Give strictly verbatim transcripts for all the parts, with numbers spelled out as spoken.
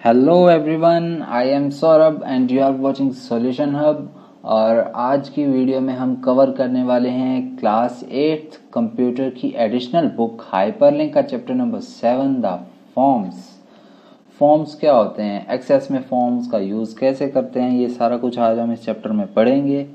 Hello everyone, I am Saurabh and you are watching solution hub. और आज की video में हम कवर करने वाले हैं क्लास एट्थ कंप्यूटर की एडिशनल बुक हाइपरलिंक का chapter number seven, the forms. Forms क्या होते हैं, एक्सेस में फॉर्म्स का यूज़ कैसे करते हैं, ये सारा कुछ आज हम इस चैप्टर में पढ़ेंगे।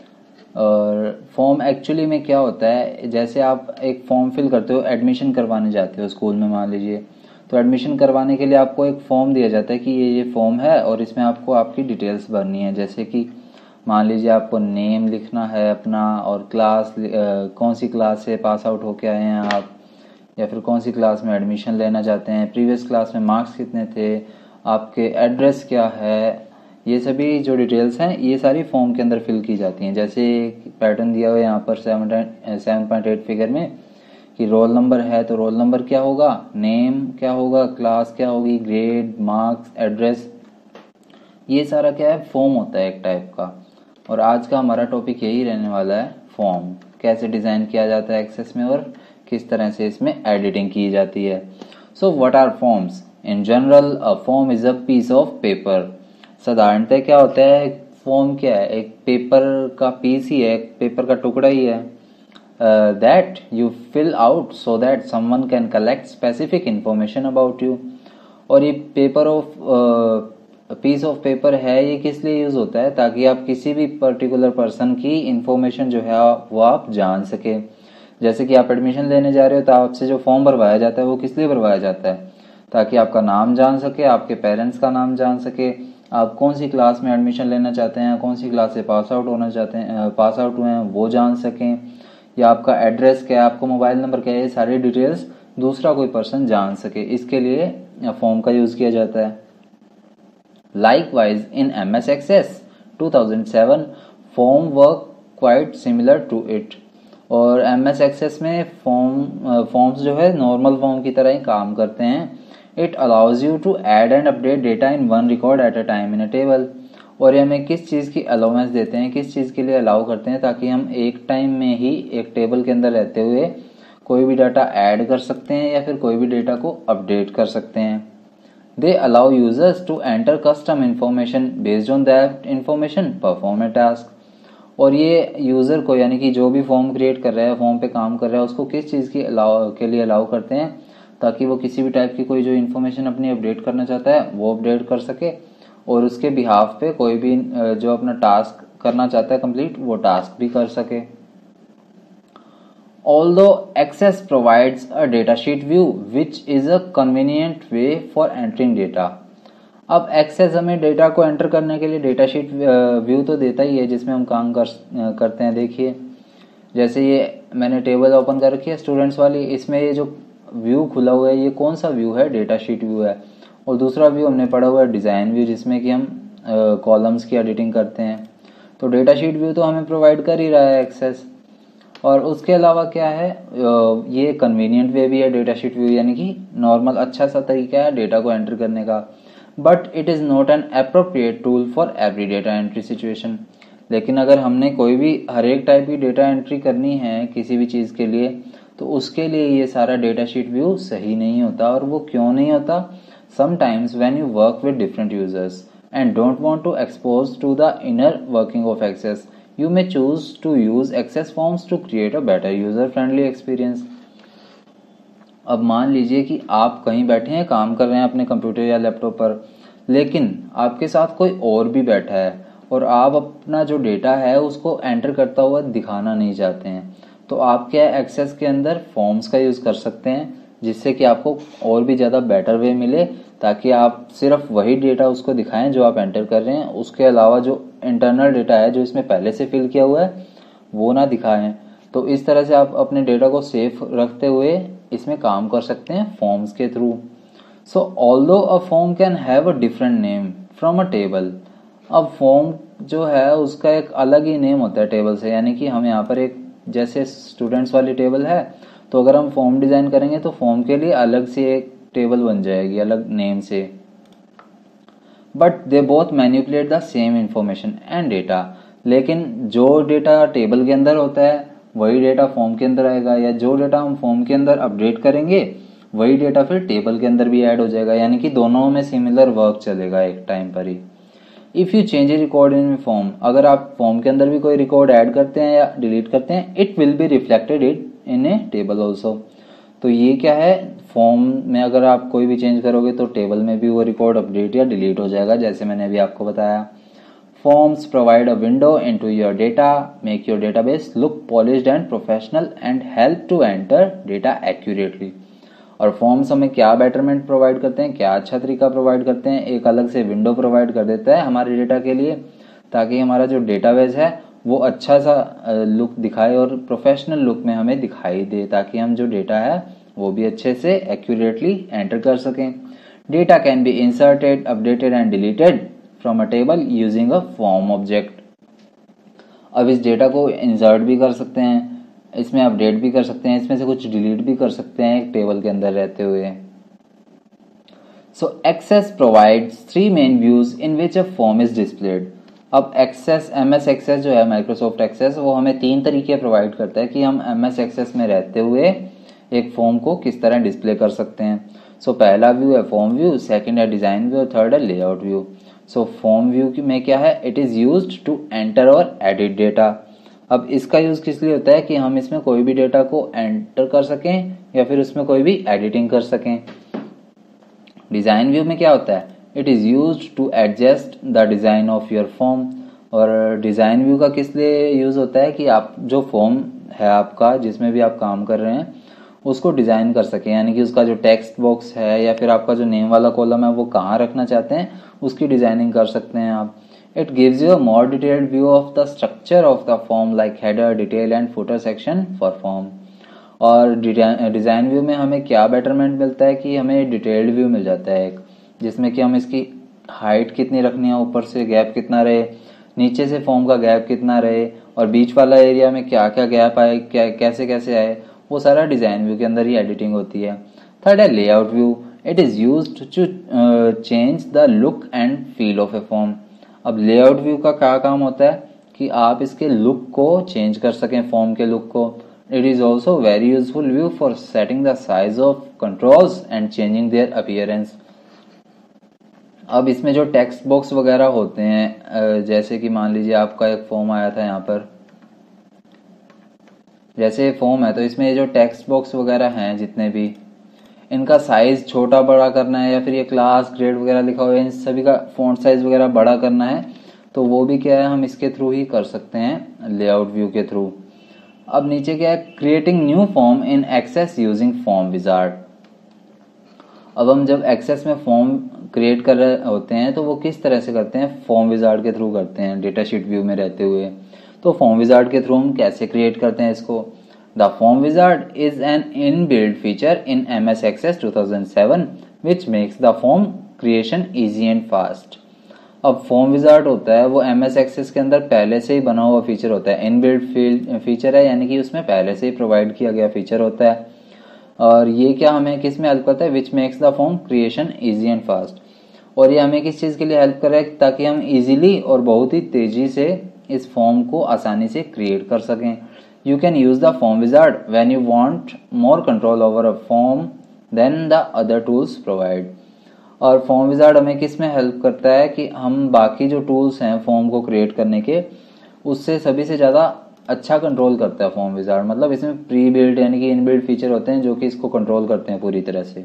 और फॉर्म एक्चुअली में क्या होता है, जैसे आप एक फॉर्म फिल करते हो, एडमिशन करवाने जाते हो स्कूल में मान लीजिए, तो एडमिशन करवाने के लिए आपको एक फॉर्म दिया जाता है कि ये ये फॉर्म है और इसमें आपको आपकी डिटेल्स भरनी है। जैसे कि मान लीजिए आपको नेम लिखना है अपना, और क्लास आ, कौन सी क्लास से पास आउट होके आए हैं आप, या फिर कौन सी क्लास में एडमिशन लेना चाहते हैं, प्रीवियस क्लास में मार्क्स कितने थे, आपके एड्रेस क्या है, ये सभी जो डिटेल्स हैं ये सारी फॉर्म के अंदर फिल की जाती हैं। जैसे पैटर्न दिया हुआ है यहाँ पर seven seven point eight figure में कि रोल नंबर है तो रोल नंबर क्या होगा, नेम क्या होगा, क्लास क्या होगी, ग्रेड, मार्क्स, एड्रेस, ये सारा क्या है, फॉर्म होता है एक टाइप का। और आज का हमारा टॉपिक यही रहने वाला है, फॉर्म कैसे डिज़ाइन किया जाता है एक्सेस में और किस तरह से इसमें एडिटिंग की जाती है। So what are forms? In general a form is a piece of paper. साधारणतः क्या होता है, फॉर्म क्या है, एक पेपर का पीस ही है, एक पेपर का टुकड़ा ही है that you fill out so that someone can collect specific information about you. और ये paper of piece of paper है, ये किस लिए यूज होता है, ताकि आप किसी भी पर्टिकुलर पर्सन की इंफॉर्मेशन जो है वो आप जान सके। जैसे कि आप एडमिशन लेने जा रहे हो तो आपसे जो फॉर्म भरवाया जाता है वो किस लिए भरवाया जाता है, ताकि आपका नाम जान सके, आपके पेरेंट्स का नाम जान सके, आप कौन सी क्लास में एडमिशन लेना चाहते हैं, कौन सी क्लास से पास आउट होना चाहते हैं, पास आउट हुए हैं वो जान सकें, या आपका एड्रेस क्या है, आपको मोबाइल नंबर क्या है, ये सारी डिटेल्स दूसरा कोई पर्सन जान सके, इसके लिए फॉर्म का यूज किया जाता है। Likewise in M S access two thousand seven form work quite similar to it. और एम एस एक्सेस में फॉर्म फॉर्म्स जो है नॉर्मल फॉर्म की तरह ही काम करते हैं। It allows you to add and update data in one record at a time in a table. और ये हमें किस चीज़ की अलाउंस देते हैं, किस चीज़ के लिए अलाउ करते हैं, ताकि हम एक टाइम में ही एक टेबल के अंदर रहते हुए कोई भी डाटा ऐड कर सकते हैं या फिर कोई भी डेटा को अपडेट कर सकते हैं। They allow users to enter custom information based on that information perform a task. और ये यूज़र को, यानी कि जो भी फॉर्म क्रिएट कर रहा है, फॉर्म पे काम कर रहा है, उसको किस चीज़ की अलाउ के लिए अलाउ करते हैं, ताकि वो किसी भी टाइप की कोई जो इन्फॉर्मेशन अपनी अपडेट करना चाहता है वो अपडेट कर सके, और उसके बिहाफ पे कोई भी जो अपना टास्क करना चाहता है कंप्लीट, वो टास्क भी कर सके। Although Access provides a datasheet view which is a convenient way for entering data। अब एक्सेस हमें डेटा को एंटर करने के लिए डेटाशीट व्यू तो देता ही है जिसमें हम काम कर करते हैं। देखिए जैसे ये मैंने टेबल ओपन कर रखी है स्टूडेंट्स वाली, इसमें ये जो व्यू खुला हुआ है ये कौन सा व्यू है, डेटाशीट व्यू है। और दूसरा व्यू हमने पढ़ा हुआ है डिज़ाइन व्यू, जिसमें कि हम कॉलम्स की एडिटिंग करते हैं। तो डेटाशीट व्यू तो हमें प्रोवाइड कर ही रहा है एक्सेस। और उसके अलावा क्या है, ये कन्वीनियंट वे भी है डेटाशीट व्यू, यानी कि नॉर्मल अच्छा सा तरीका है डेटा को एंटर करने का। But it is not an appropriate tool for every data entry situation. लेकिन अगर हमने कोई भी हर एक टाइप की डेटा एंट्री करनी है किसी भी चीज़ के लिए, तो उसके लिए ये सारा डेटाशीट व्यू सही नहीं होता। और वो क्यों नहीं होता? Sometimes when you work with different users and don't want to expose to the inner working of access, you may choose to use access forms to create a better user friendly experience। अब मान लीजिए कि आप कहीं बैठे हैं, काम कर रहे हैं अपने कंप्यूटर या लैपटॉप पर, लेकिन आपके साथ कोई और भी बैठा है और आप अपना जो डेटा है उसको एंटर करता हुआ दिखाना नहीं चाहते हैं, तो आप क्या एक्सेस के अंदर फॉर्म्स का यूज़ कर सकते हैं, जिससे कि आपको और भी ज़्यादा बेटर वे मिले, ताकि आप सिर्फ वही डेटा उसको दिखाएं जो आप एंटर कर रहे हैं। उसके अलावा जो इंटरनल डेटा है जो इसमें पहले से फिल किया हुआ है वो ना दिखाएं। तो इस तरह से आप अपने डेटा को सेफ रखते हुए इसमें काम कर सकते हैं फॉर्म्स के थ्रू। So although a form can have a different name from a table. अब फॉर्म जो है उसका एक अलग ही नेम होता है टेबल से, यानी कि हम यहाँ पर एक जैसे स्टूडेंट्स वाली टेबल है, तो अगर हम फॉर्म डिज़ाइन करेंगे तो फॉर्म के लिए अलग से एक टेबल बन जाएगी अलग नेम से। But they both manipulate the same information and data. लेकिन जो डेटा टेबल के अंदर होता है वही डेटा फॉर्म के अंदर आएगा, या जो डेटा हम फॉर्म के अंदर अपडेट करेंगे वही डेटा फिर टेबल के अंदर भी ऐड हो जाएगा, यानी कि दोनों में सिमिलर वर्क चलेगा एक टाइम पर ही। If you change a record in form, अगर आप फॉर्म के अंदर भी कोई रिकॉर्ड ऐड करते हैं या डिलीट करते हैं, it will be reflected it in a table also. तो ये क्या है, फॉर्म में अगर आप कोई भी चेंज करोगे तो टेबल में भी वो रिकॉर्ड अपडेट या डिलीट हो जाएगा, जैसे मैंने अभी आपको बताया। Forms provide a window into your data, make your database look polished and professional and help to enter data accurately. और फॉर्म्स हमें क्या बेटरमेंट प्रोवाइड करते हैं, क्या अच्छा तरीका प्रोवाइड करते हैं, एक अलग से विंडो प्रोवाइड कर देता है हमारे डेटा के लिए, ताकि हमारा जो डेटाबेस है वो अच्छा सा लुक दिखाए और प्रोफेशनल लुक में हमें दिखाई दे, ताकि हम जो डेटा है वो भी अच्छे से एक्यूरेटली एंटर कर सकें। Data can be inserted, updated and deleted from a table using a form object. अब इस डेटा को इंसर्ट भी कर सकते हैं, इसमें अपडेट भी कर सकते हैं, इसमें से कुछ डिलीट भी कर सकते हैं एक टेबल के अंदर रहते हुए। So access provides three main views in which a form is displayed. अब एक्सेस, एम एस एक्सेस जो है, माइक्रोसॉफ्ट एक्सेस, वो हमें तीन तरीके प्रोवाइड करता है कि हम एम एस एक्सेस में रहते हुए एक फॉर्म को किस तरह डिस्प्ले कर सकते हैं। सो so, पहला व्यू है फॉर्म व्यू, सेकंड है डिजाइन व्यू, थर्ड है layout view. So form view में क्या है, it is used to enter और एडिट डेटा। अब इसका यूज किस लिए होता है कि हम इसमें कोई भी डेटा को एंटर कर सकें या फिर उसमें कोई भी एडिटिंग कर सकें। डिजाइन व्यू में क्या होता है, it is used to adjust the design of your form. और डिजाइन व्यू का किस लिए यूज होता है कि आप जो फॉर्म है आपका, जिसमें भी आप काम कर रहे हैं, उसको डिजाइन कर सकें, यानी कि उसका जो टेक्स्ट बॉक्स है या फिर आपका जो नेम वाला कॉलम है वो कहाँ रखना चाहते हैं, उसकी डिजाइनिंग कर सकते हैं आप। It gives you a more detailed view of the structure of the form like header, detail and footer section for form। और डिजाइन व्यू में हमें क्या बेटरमेंट मिलता है कि हमें डिटेल्ड व्यू मिल जाता है एक, जिसमें कि हम इसकी हाइट कितनी रखनी है, ऊपर से गैप कितना रहे, नीचे से फॉर्म का गैप कितना रहे, और बीच वाला एरिया में क्या क्या गैप आए, क्या कैसे कैसे आए, वो सारा डिजाइन व्यू के अंदर ही एडिटिंग होती है। थर्ड है layout view, it is used to change the look and feel of a form. अब लेआउट व्यू का क्या काम होता है कि आप इसके लुक को चेंज कर सकें, फॉर्म के लुक को। It is also very useful view for setting the size of controls and changing their appearance. अब इसमें जो टेक्स्ट बॉक्स वगैरह होते हैं, जैसे कि मान लीजिए आपका एक फॉर्म आया था यहाँ पर, जैसे फॉर्म है तो इसमें जो टेक्स्ट बॉक्स वगैरह हैं जितने भी, इनका साइज छोटा बड़ा करना है या फिर ये क्लास ग्रेड वगैरह लिखा हुआ है, इन सभी का फॉन्ट साइज वगैरह बड़ा करना है, तो वो भी क्या है, हम इसके थ्रू ही कर सकते हैं, लेआउट व्यू के थ्रू। अब नीचे क्या है, creating new form in access using form wizard. अब हम जब एक्सेस में फॉर्म क्रिएट कर रहे होते हैं तो वो किस तरह से करते हैं, फॉर्म विजार्ड के थ्रू करते हैं, डेटा शीट व्यू में रहते हुए। तो फॉर्म विजार्ड के थ्रू हम कैसे क्रिएट करते हैं इसको। The form wizard is an inbuilt feature in M S Access two thousand seven which makes the form creation easy and fast। अब फॉर्म विजार्ड होता है वो M S Access के अंदर पहले से ही बना हुआ फीचर होता है, इनबिल्ट फीचर है, यानी कि उसमें पहले से ही प्रोवाइड किया गया फीचर होता है। और ये क्या हमें किस में हेल्प करता है, which makes the form creation easy and fast. और ये हमें किस चीज़ के लिए हेल्प कर रहा है, ताकि हम इजीली और बहुत ही तेजी से इस फॉर्म को आसानी से क्रिएट कर सकें। You can use the form wizard when you want more control over a form than the other tools provide। और फॉर्म विजार्ड हमें किस में हेल्प करता है कि हम बाकी जो टूल्स हैं फॉर्म को क्रिएट करने के, उससे सभी से ज़्यादा अच्छा कंट्रोल करता है फॉर्म विजार्ड। मतलब इसमें प्री बिल्ट यानी कि इनबिल्ट फीचर होते हैं जो कि इसको कंट्रोल करते हैं पूरी तरह से।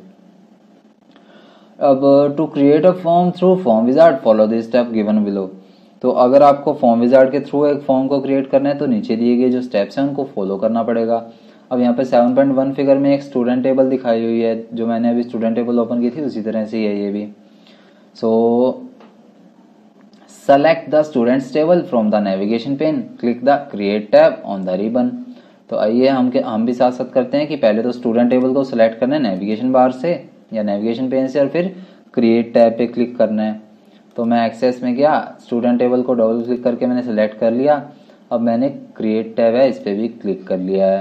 अब to create a form through form wizard follow this step given below. तो अगर आपको फॉर्म विजार्ड के थ्रू एक फॉर्म को क्रिएट करना है तो नीचे दिए गए जो स्टेप्स हैं उनको फॉलो करना पड़ेगा। अब यहाँ पे सेवन पॉइंट वन फिगर में एक स्टूडेंट टेबल दिखाई हुई है, जो मैंने अभी स्टूडेंट टेबल ओपन की थी उसी तरह से ही है ये भी। So select the students table from the navigation pane, click the create tab on the ribbon. तो आइए हम के हम भी साथ साथ करते हैं कि पहले तो स्टूडेंट टेबल को सिलेक्ट करना है नेविगेशन बार से या नेविगेशन पेन से, और फिर क्रिएट टैब पे क्लिक करना है। तो मैं एक्सेस में गया, स्टूडेंट टेबल को डबल क्लिक करके मैंने सेलेक्ट कर लिया। अब मैंने क्रिएट टैब है इस पर भी क्लिक कर लिया है।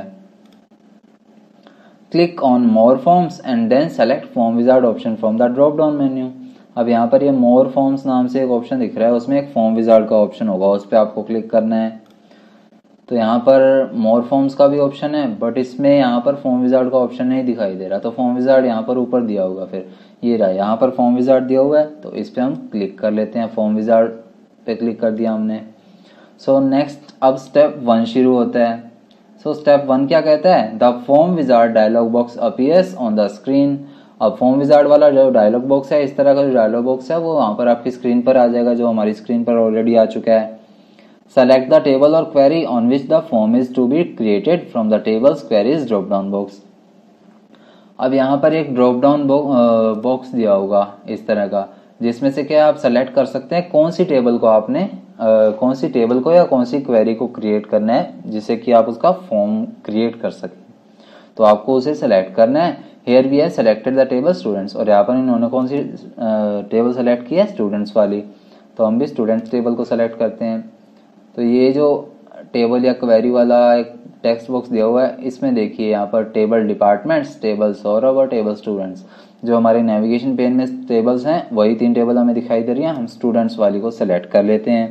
Click on more forms and then select form wizard option from the drop down menu. अब यहाँ पर ये मोर फॉर्म्स नाम से एक ऑप्शन दिख रहा है, उसमें एक फॉर्म विजार्ड का ऑप्शन होगा, उस पर आपको क्लिक करना है। तो यहाँ पर मोर फॉर्म्स का भी ऑप्शन है, बट इसमें यहाँ पर फॉर्म विजार्ड का ऑप्शन नहीं दिखाई दे रहा। तो फॉर्म विजार्ड यहाँ पर ऊपर दिया होगा, फिर ये रहा, यहाँ पर फॉर्म विजार्ड दिया हुआ है, तो इस पर हम क्लिक कर लेते हैं। फॉर्म विजार्ड पे क्लिक कर दिया हमने। सो नेक्स्ट अब स्टेप वन शुरू होता है। सो स्टेप वन क्या कहता है, the form wizard dialog box appears on the screen. अब फॉर्म विजार्ड वाला जो डायलॉग बॉक्स है, इस तरह का जो डायलॉग बॉक्स है वो वहाँ पर आपकी स्क्रीन पर आ जाएगा, जो हमारी स्क्रीन पर ऑलरेडी आ चुका है। सेलेक्ट द टेबल और query on which the form is to be created from the tables queries drop down box. अब यहाँ पर एक ड्रॉप डाउन बॉक्स दिया होगा इस तरह का, जिसमें से क्या आप सेलेक्ट कर सकते हैं कौन सी टेबल को आपने uh, कौन सी टेबल को या कौन सी क्वेरी को क्रिएट करना है, जिससे कि आप उसका फॉर्म क्रिएट कर सकें। तो आपको उसे सेलेक्ट करना है। Here we have selected the table students, और यहाँ पर इन्होंने कौन सी टेबल सेलेक्ट की है, स्टूडेंट्स वाली। तो हम भी स्टूडेंट्स टेबल को सेलेक्ट करते हैं। तो ये जो टेबल या क्वेरी वाला एक टेक्स्ट बॉक्स दिया हुआ है, इसमें देखिए यहाँ पर टेबल डिपार्टमेंट्स, टेबल सौरभ और टेबल स्टूडेंट्स, जो हमारे नेविगेशन पेन में टेबल्स हैं वही तीन टेबल हमें दिखाई दे रही हैं। हम स्टूडेंट्स वाली को सेलेक्ट कर लेते हैं।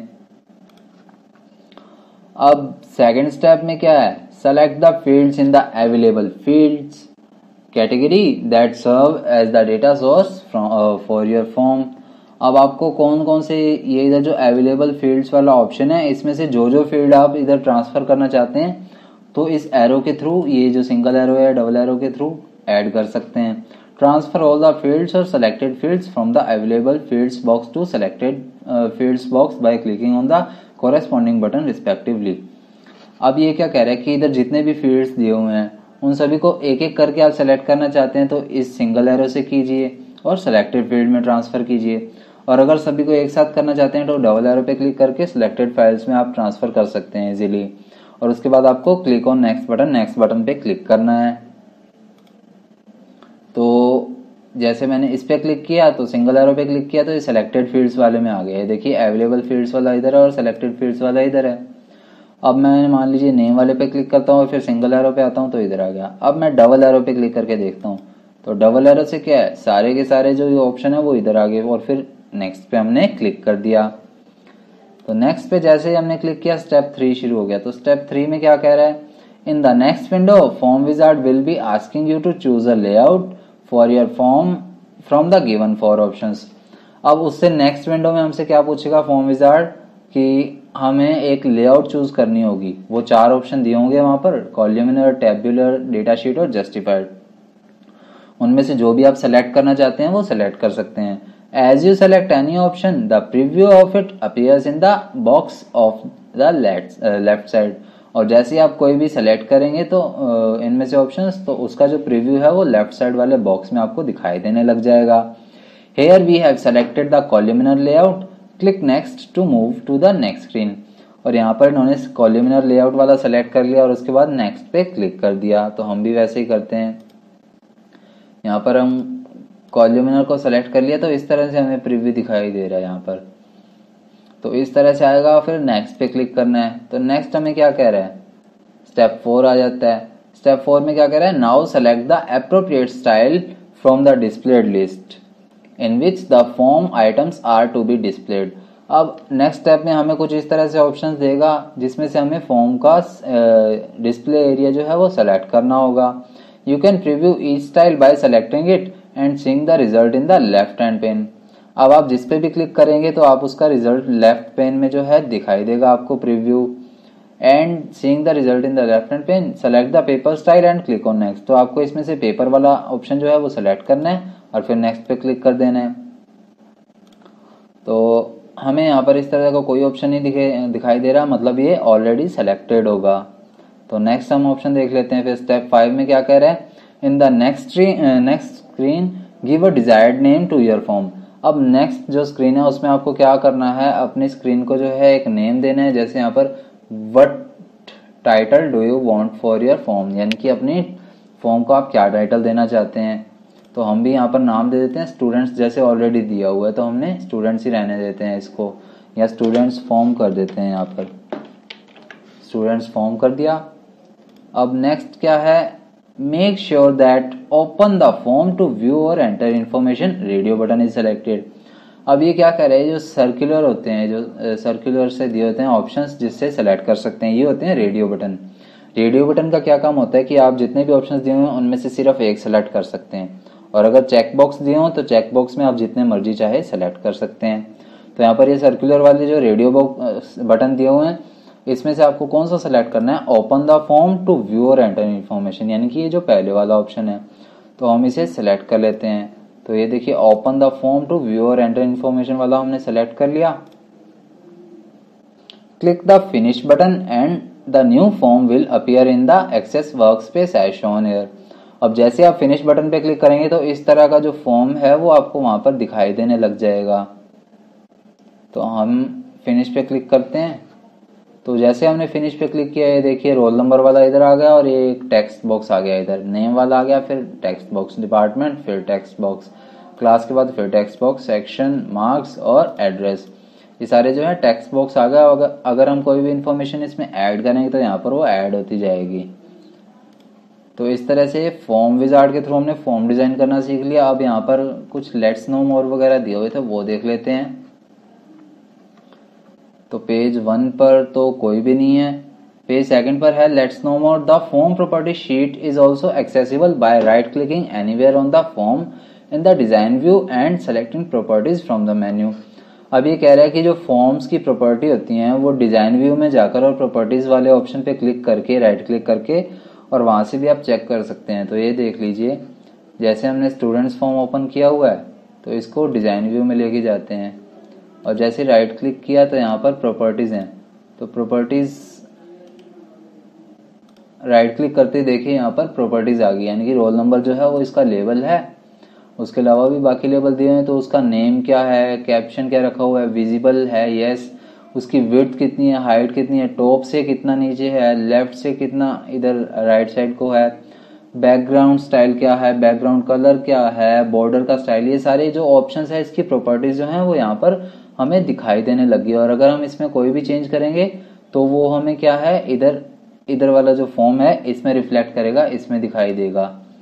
अब सेकंड स्टेप में क्या है, select the fields in the available fields category that serve as the data source for your form. अब आपको कौन कौन से, ये इधर जो अवेलेबल फील्ड्स वाला ऑप्शन है, इसमें से जो जो फील्ड आप इधर ट्रांसफर करना चाहते हैं, तो इस एरो के थ्रू, ये जो सिंगल एरो है डबल एरो के थ्रू ऐड कर सकते हैं। ट्रांसफर ऑल द फील्ड्स और selected fields from the available fields box to selected fields box by clicking on the corresponding button respectively. अब ये क्या कह रहा है कि इधर जितने भी फील्ड्स दिए हुए हैं उन सभी को एक एक करके आप सेलेक्ट करना चाहते हैं, तो इस सिंगल एरो से कीजिए और सेलेक्टेड फील्ड में ट्रांसफर कीजिए। और अगर सभी को एक साथ करना चाहते हैं तो डबल एरो पे क्लिक करके सिलेक्टेड फाइल्स में आप ट्रांसफर कर सकते हैं इजीली। और उसके बाद आपको click on next button, next button पे क्लिक करना है। तो जैसे मैंने इस पे क्लिक किया तो सिंगल एरो पे क्लिक किया तो ये सिलेक्टेड फील्ड्स वाले में आ गया है। देखिए अवेलेबल फील्ड्स वाला इधर है और सिलेक्टेड फील्ड्स वाला इधर है। अब मैं मान लीजिए नेम वाले पे क्लिक करता हूँ और फिर सिंगल एरो पे आता हूँ तो इधर आ गया। अब मैं डबल एरो पे क्लिक करके देखता हूँ तो डबल एरो से क्या है, सारे के सारे जो ये ऑप्शन है वो इधर आ गए और फिर नेक्स्ट पे हमने क्लिक कर दिया। तो नेक्स्ट पे जैसे ही हमने क्लिक किया स्टेप थ्री शुरू हो गया। तो स्टेप थ्री में क्या कह रहा है, in the next window form wizard will be asking you to choose a layout for your form from the given four options. अब उससे नेक्स्ट विंडो में हमसे क्या पूछेगा फॉर्म विजार्ड कि हमें एक लेआउट चूज करनी होगी। वो चार ऑप्शन दिए होंगे वहां पर, कॉलमिनर, टेबुलर, डेटा शीट और जस्टिफाइड। उनमें से जो भी आप सेलेक्ट करना चाहते हैं वो सेलेक्ट कर सकते हैं। As you select any option the preview of it appears in the box of the left side. और जैसे ही आप कोई भी सेलेक्ट करेंगे तो uh, इनमें से ऑप्शंस, तो उसका जो प्रीव्यू है वो लेफ्ट साइड वाले बॉक्स में आपको दिखाई देने लग जाएगा। Here we have selected the columnar layout, click next to move to the next screen. और यहाँ पर इन्होंने कॉलमिनर लेआउट वाला सेलेक्ट कर लिया और उसके बाद नेक्स्ट पे क्लिक कर दिया। तो हम भी वैसे ही करते हैं। यहाँ पर हम कॉलमिनर को सेलेक्ट कर लिया तो इस तरह से हमें प्रीव्यू दिखाई दे रहा है यहाँ पर। तो इस तरह से आएगा, फिर नेक्स्ट पे क्लिक करना है। तो नेक्स्ट हमें क्या कह रहा है, स्टेप फोर आ जाता है। स्टेप फोर में क्या कह रहा है, now select the appropriate style from the displayed list in which the form items are to be displayed. अब नेक्स्ट स्टेप में हमें कुछ इस तरह से ऑप्शंस देगा जिसमें से हमें फॉर्म का डिस्प्ले एरिया जो है वो सेलेक्ट करना होगा। You can preview each style by selecting it and seeing the result in the left hand pane. अब आप जिस पे भी क्लिक करेंगे तो आप उसका रिजल्ट लेफ्ट पेन में जो है दिखाई देगा आपको preview. And seeing the result in the left hand pane select the paper style and click on next. तो आपको इसमें से पेपर वाला ऑप्शन जो है वो सेलेक्ट करना है और फिर नेक्स्ट पे क्लिक कर देना है। तो हमें यहाँ पर इस तरह का कोई ऑप्शन नहीं दिखे दिखाई दे रहा, मतलब ये ऑलरेडी सेलेक्टेड होगा। तो नेक्स्ट हम ऑप्शन देख लेते हैं। फिर स्टेप फाइव में क्या कह रहा है, in the next next screen give a desired name to your form. अब नेक्स्ट जो स्क्रीन है उसमें आपको क्या करना है, अपनी स्क्रीन को जो है एक नेम देना है। जैसे यहाँ पर what title do you want for your form, यानी कि अपनी फॉर्म को आप क्या टाइटल देना चाहते हैं। तो हम भी यहाँ पर नाम दे देते हैं स्टूडेंट्स, जैसे ऑलरेडी दिया हुआ है तो हमने स्टूडेंट्स ही रहने देते हैं इसको, या स्टूडेंट्स फॉर्म कर देते हैं। यहाँ पर स्टूडेंट्स फॉर्म कर दिया। अब नेक्स्ट क्या है, make sure that open the form to view और enter information, radio button is selected. अब ये क्या कर रहे हैं, जो सर्कुलर होते हैं, जो सर्कुलर से दिए होते हैं ऑप्शंस जिससे सेलेक्ट कर सकते हैं, ये होते हैं रेडियो बटन। रेडियो बटन का क्या काम होता है कि आप जितने भी ऑप्शंस दिए हुए हैं उनमें से सिर्फ एक सेलेक्ट कर सकते हैं, और अगर चेक बॉक्स दिए हों तो चेक बॉक्स में आप जितने मर्जी चाहे सेलेक्ट कर सकते हैं। तो यहाँ पर ये सर्कुलर वाले जो रेडियो बॉक्स बटन दिए हुए हैं इसमें से आपको कौन सा सेलेक्ट करना है, open the form to view और एंटर इन्फॉर्मेशन, यानी कि ये जो पहले वाला ऑप्शन है, तो हम इसे सेलेक्ट कर लेते हैं। तो ये देखिए open the form to view और एंटर इन्फॉर्मेशन वाला हमने सेलेक्ट कर लिया। Click the finish button and the new form will appear in the access workspace as shown here. अब जैसे आप फिनिश बटन पे क्लिक करेंगे तो इस तरह का जो फॉर्म है वो आपको वहां पर दिखाई देने लग जाएगा। तो हम फिनिश पे क्लिक करते हैं। तो जैसे हमने फिनिश पे क्लिक किया, ये देखिए रोल नंबर वाला इधर आ गया और ये एक टेक्स्ट बॉक्स आ गया, इधर नेम वाला आ गया, फिर टेक्स्ट बॉक्स, डिपार्टमेंट, फिर टेक्स्ट बॉक्स, क्लास के बाद फिर टेक्स्ट बॉक्स, सेक्शन, मार्क्स और एड्रेस, ये सारे जो है टेक्स्ट बॉक्स आ गया। अगर अगर हम कोई भी इंफॉर्मेशन इसमें ऐड करेंगे तो यहाँ पर वो ऐड होती जाएगी। तो इस तरह से फॉर्म विजार्ड के थ्रू हमने फॉर्म डिजाइन करना सीख लिया। अब यहाँ पर कुछ लेट्स नो मोर वगैरह दिए हुए थे वो देख लेते हैं। तो पेज वन पर तो कोई भी नहीं है। पेज सेकंड पर है let's know more, the form property sheet is also accessible by right clicking anywhere on the form in the design view and selecting properties from the menu. अब ये कह रहा है कि जो फॉर्म्स की प्रॉपर्टी होती हैं वो डिजाइन व्यू में जाकर और प्रॉपर्टीज वाले ऑप्शन पे क्लिक करके, राइट क्लिक करके, और वहां से भी आप चेक कर सकते हैं। तो ये देख लीजिए, जैसे हमने स्टूडेंट्स फॉर्म ओपन किया हुआ है तो इसको डिजाइन व्यू में लेके जाते हैं, और जैसे राइट क्लिक किया तो यहाँ पर प्रॉपर्टीज हैं। तो प्रॉपर्टीज राइट क्लिक करते देखिए यहाँ पर प्रॉपर्टीज आ गई, यानी कि रोल नंबर जो है वो इसका लेबल है, उसके अलावा भी बाकी लेबल दिए हैं। तो उसका नेम क्या है, कैप्शन क्या रखा हुआ है, विजिबल है, यस, उसकी विड्थ कितनी है, हाइट कितनी है, टॉप से कितना नीचे है, लेफ्ट से कितना इधर राइट साइड को है, बैकग्राउंड स्टाइल क्या है, बैकग्राउंड कलर क्या है, बॉर्डर का स्टाइल, ये सारे जो ऑप्शंस है इसकी प्रॉपर्टीज जो हैं वो यहाँ पर हमें दिखाई देने लगी। और अगर हम इसमें कोई भी चेंज करेंगे तो वो हमें क्या है, इधर इधर वाला जो फॉर्म है इसमें रिफ्लेक्ट करेगा, इसमें दिखाई देगा।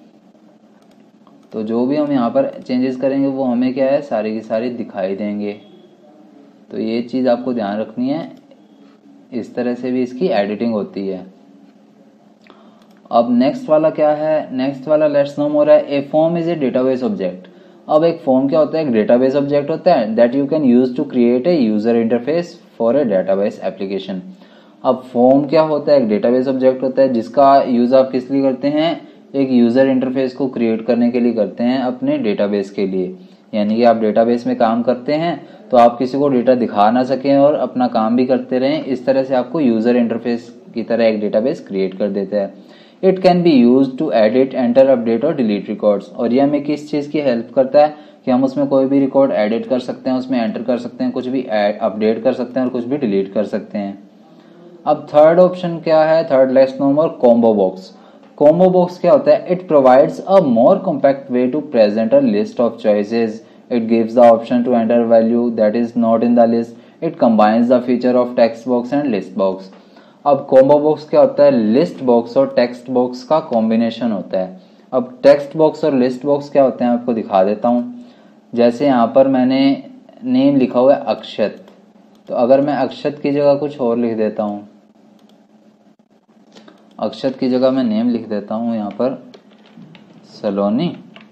तो जो भी हम यहाँ पर चेंजेस करेंगे वो हमें क्या है, सारे की सारी दिखाई देंगे। तो ये चीज़ आपको ध्यान रखनी है, इस तरह से भी इसकी एडिटिंग होती है। अब नेक्स्ट वाला क्या है, नेक्स्ट वाला लेट्स नो मोर है, a form is a database object. अब एक फॉर्म क्या होता है, एक डेटाबेस ऑब्जेक्ट होता है that you can use to create a user interface for a database application. अब फॉर्म क्या होता है, एक डेटाबेस ऑब्जेक्ट होता है जिसका यूज आप किस लिए करते हैं, एक यूजर इंटरफेस को क्रिएट करने के लिए करते हैं अपने डेटाबेस के लिए। यानी कि आप डेटाबेस में काम करते हैं तो आप किसी को डेटा दिखा ना सकें और अपना काम भी करते रहें, इस तरह से आपको यूजर इंटरफेस की तरह एक डेटाबेस क्रिएट कर देता है। It can be use to edit, enter, update और डिलीट रिकॉर्ड्स। और ये हमें किस चीज़ की हेल्प करता है कि हम उसमें कोई भी रिकॉर्ड एडिट कर सकते हैं, उसमें एंटर कर सकते हैं, कुछ भी अपडेट कर सकते हैं और कुछ भी डिलीट कर सकते हैं। अब थर्ड ऑप्शन क्या है, third let's know more, combo box. Combo box क्या होता है, it provides a more compact way to present a list of choices. It gives the option to enter value that is not in the list. It combines the feature of text box and list box. अब combo box क्या होता है, list box और text box का combination होता है। अब text box और लिस्ट बॉक्स क्या होते हैं आपको दिखा देता हूँ। जैसे यहाँ पर मैंने नेम लिखा हुआ है अक्षत, तो अगर मैं अक्षत की जगह कुछ और लिख देता हूँ, अक्षत की जगह मैं नेम लिख देता हूँ यहाँ पर सलोनी,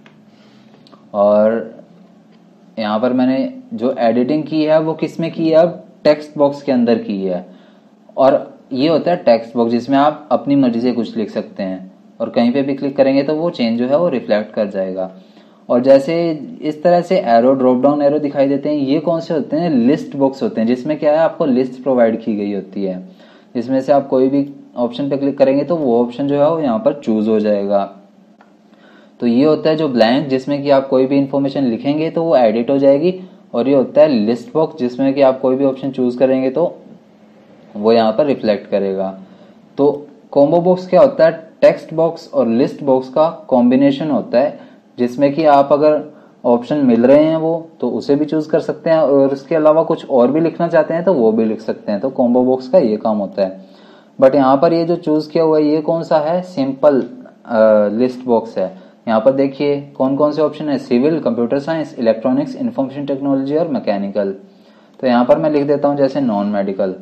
और यहाँ पर मैंने जो एडिटिंग की है वो किस में की है, अब टेक्स्ट बॉक्स के अंदर की है। और ये होता है टेक्स्ट बॉक्स जिसमें आप अपनी मर्जी से कुछ लिख सकते हैं, और कहीं पे भी क्लिक करेंगे तो वो चेंज जो है वो रिफ्लेक्ट कर जाएगा। और जैसे इस तरह से एरो, ड्रॉप डाउन एरो दिखाई देते हैं, ये कौन से होते हैं, लिस्ट बॉक्स होते हैं, जिसमें क्या है आपको लिस्ट प्रोवाइड की गई होती है, जिसमें से आप कोई भी ऑप्शन पे क्लिक करेंगे तो वो ऑप्शन जो है वो यहाँ पर चूज हो जाएगा। तो ये होता है जो ब्लैंक, जिसमें कि आप कोई भी इंफॉर्मेशन लिखेंगे तो वो एडिट हो जाएगी। और ये होता है लिस्ट बॉक्स, जिसमें कि आप कोई भी ऑप्शन चूज करेंगे तो वो यहाँ पर रिफ्लेक्ट करेगा। तो कॉम्बो बॉक्स क्या होता है, टेक्स्ट बॉक्स और लिस्ट बॉक्स का कॉम्बिनेशन होता है, जिसमें कि आप अगर ऑप्शन मिल रहे हैं वो तो उसे भी चूज कर सकते हैं, और उसके अलावा कुछ और भी लिखना चाहते हैं तो वो भी लिख सकते हैं। तो कॉम्बो बॉक्स का ये काम होता है। बट यहाँ पर ये जो चूज किया हुआ है ये कौन सा है, सिंपल लिस्ट बॉक्स है। यहाँ पर देखिए कौन कौन से ऑप्शन है, civil, computer science, electronics, information technology और मैकेनिकल। तो यहाँ पर मैं लिख देता हूँ जैसे नॉन मेडिकल।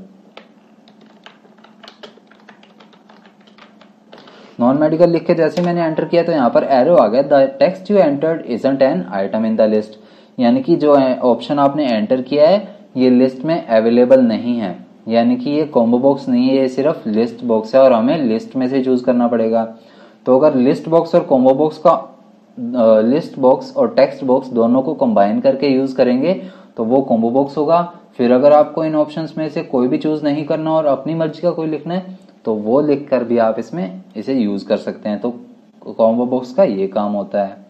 नॉन मेडिकल लिख के जैसे मैंने एंटर किया तो यहाँ पर एरो आ गया, the text you entered isn't an item in the list, यानी कि जो ऑप्शन आपने एंटर किया है ये लिस्ट में अवेलेबल नहीं है, यानी कि ये कॉम्बो बॉक्स नहीं है, ये सिर्फ लिस्ट बॉक्स है और हमें लिस्ट में से चूज करना पड़ेगा। तो अगर लिस्ट बॉक्स और कॉम्बो बॉक्स का लिस्ट बॉक्स और टेक्स्ट बॉक्स दोनों को कंबाइन करके यूज करेंगे तो वो कॉम्बो बॉक्स होगा। फिर अगर आपको इन ऑप्शंस में से कोई भी चूज नहीं करना और अपनी मर्जी का कोई लिखना है तो वो लिख कर भी आप इसमें इसे यूज कर सकते हैं। तो कॉम्बो बॉक्स का ये काम होता है।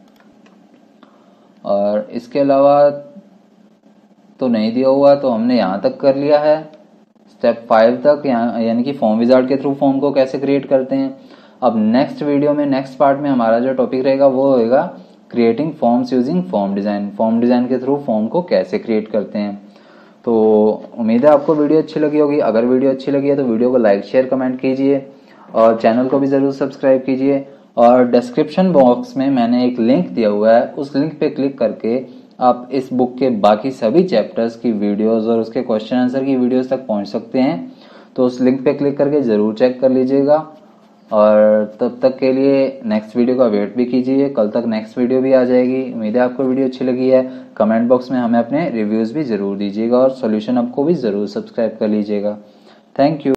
और इसके अलावा तो नहीं दिया हुआ, तो हमने यहाँ तक कर लिया है, स्टेप फाइव तक, यानी कि फॉर्म विजार्ड के थ्रू फॉर्म को कैसे क्रिएट करते हैं। अब नेक्स्ट वीडियो में, नेक्स्ट पार्ट में हमारा जो टॉपिक रहेगा वो होगा creating forms using form design, form design के थ्रू फॉर्म को कैसे क्रिएट करते हैं। तो उम्मीद है आपको वीडियो अच्छी लगी होगी। अगर वीडियो अच्छी लगी है तो वीडियो को लाइक शेयर कमेंट कीजिए और चैनल को भी जरूर सब्सक्राइब कीजिए। और डिस्क्रिप्शन बॉक्स में मैंने एक लिंक दिया हुआ है, उस लिंक पे क्लिक करके आप इस बुक के बाकी सभी चैप्टर्स की वीडियोस और उसके क्वेश्चन आंसर की वीडियोस तक पहुंच सकते हैं। तो उस लिंक पे क्लिक करके जरूर चेक कर लीजिएगा। और तब तक के लिए नेक्स्ट वीडियो का वेट भी कीजिए, कल तक नेक्स्ट वीडियो भी आ जाएगी। उम्मीद है आपको वीडियो अच्छी लगी है। कमेंट बॉक्स में हमें अपने रिव्यूज भी जरूर दीजिएगा और सॉल्यूशन आपको भी जरूर सब्सक्राइब कर लीजिएगा। Thank you.